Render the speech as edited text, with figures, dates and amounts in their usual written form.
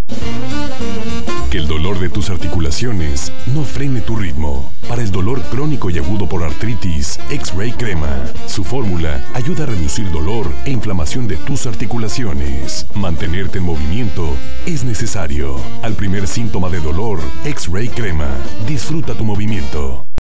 Que el dolor de tus articulaciones no frene tu ritmo. Para el dolor crónico y agudo por artritis, X-Ray Crema. Su fórmula ayuda a reducir dolor e inflamación de tus articulaciones. Mantenerte en movimiento es necesario. Al primer síntoma de dolor, X-Ray Crema. Disfruta tu movimiento.